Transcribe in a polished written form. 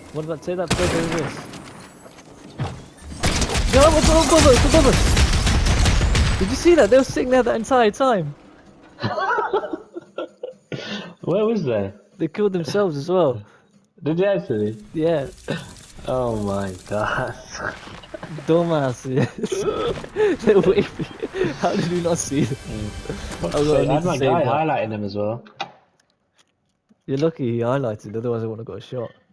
What about say that first over this? No, what's above us? Above us! Did you see that? They were sitting there the entire time. Where was they? They killed themselves as well. Did they actually? Yeah. Oh my god. Dumbasses. They're waving. How did we not see them? I had my guy that. highlighting them as well. You're lucky he highlighted, otherwise I wouldn't have got a shot.